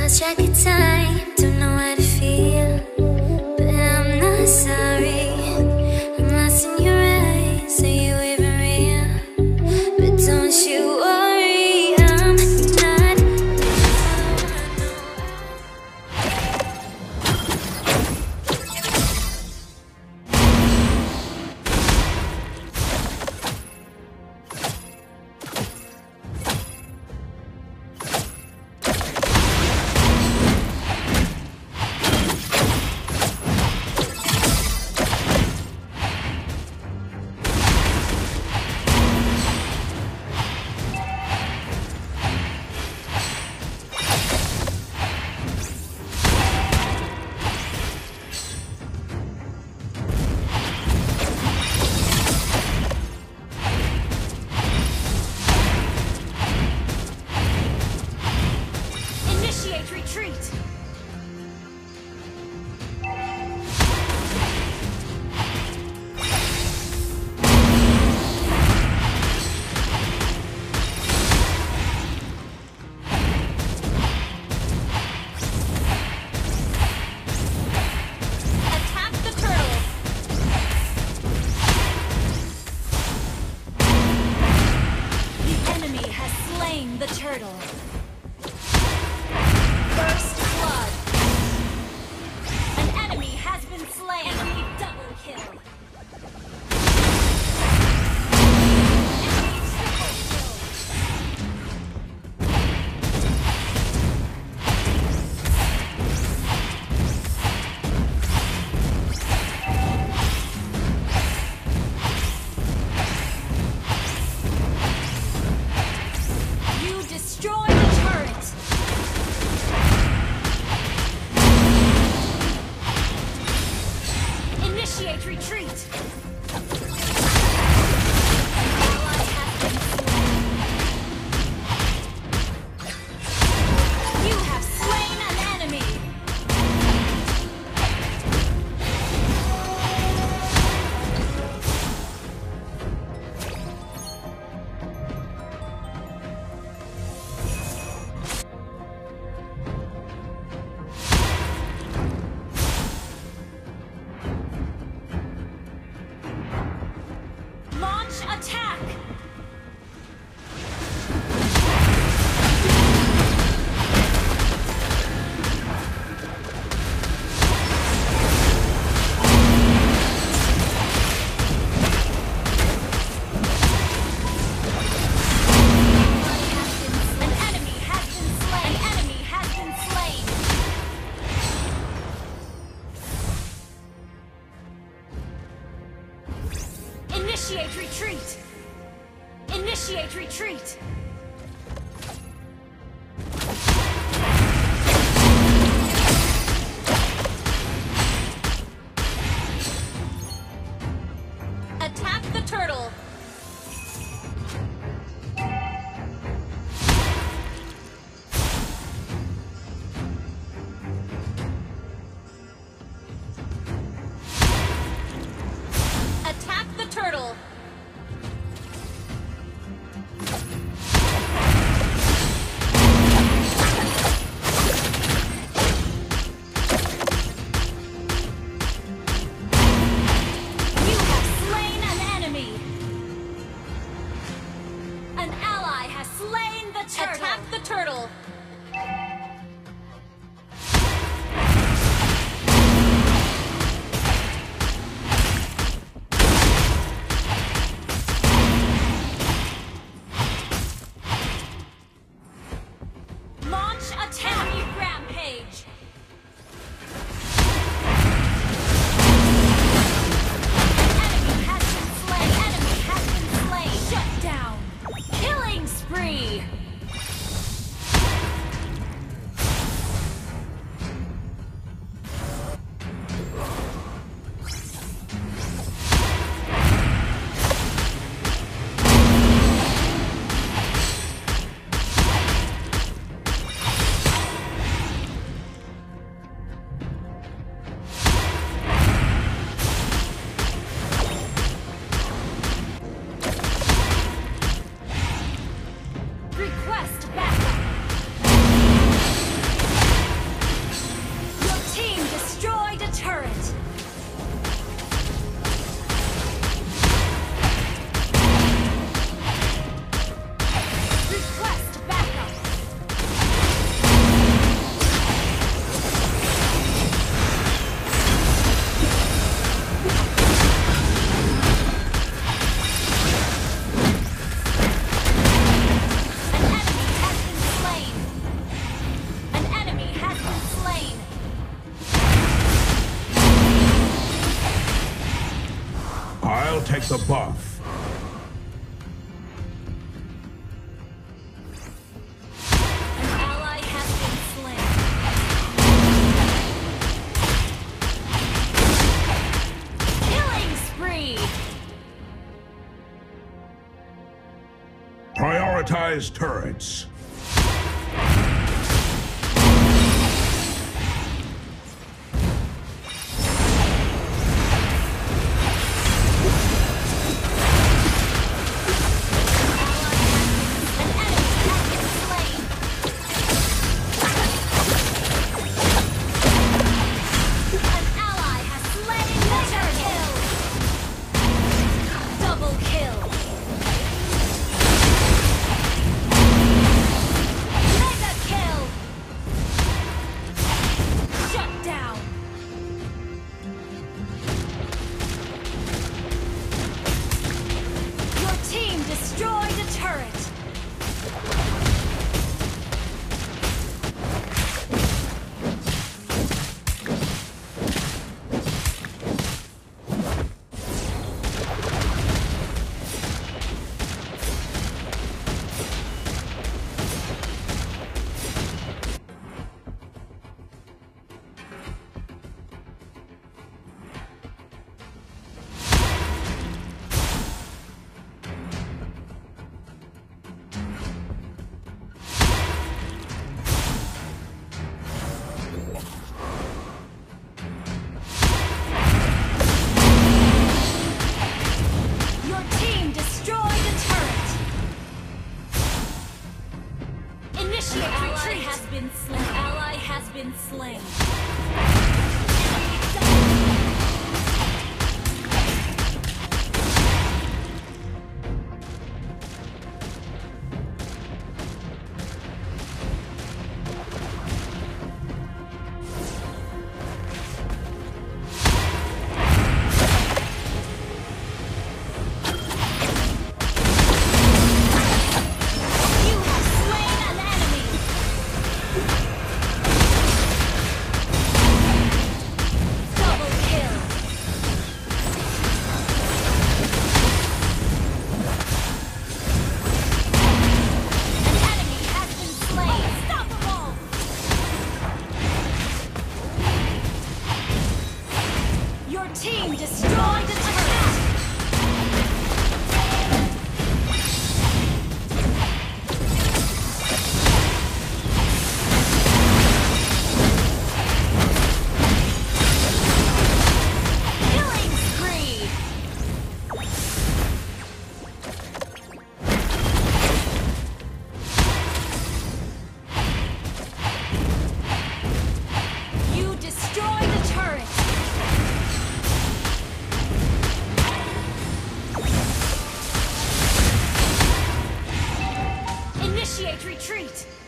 lost track of time, don't know how to feel, but I'm not sorry. I'm lost in your eyes, are you even real? But don't you worry, I'm not retreat! Attack the turtle! The enemy has slain the turtle. First blood. An enemy has been slain. Enemy double kill. Enemy triple kill. You destroy the turret. Initiate retreat! Ally has been slain. You have slain an enemy! Launch attack! An enemy has been slain! An enemy has been slain! Initiate retreat! Initiate retreat! Attack the turtle! Attack the turtle! You have slain an enemy! An ally has slain the turtle! Attack the turtle! Launch attack! Enemy rampage! Enemy has been slain! Enemy has been slain! Shut down! Killing spree! like the buff. An ally has been slain. Killing spree. Prioritize turrets. Been slain. Team destroyed the turret! Killing spree! You destroyed the turret! Initiate retreat!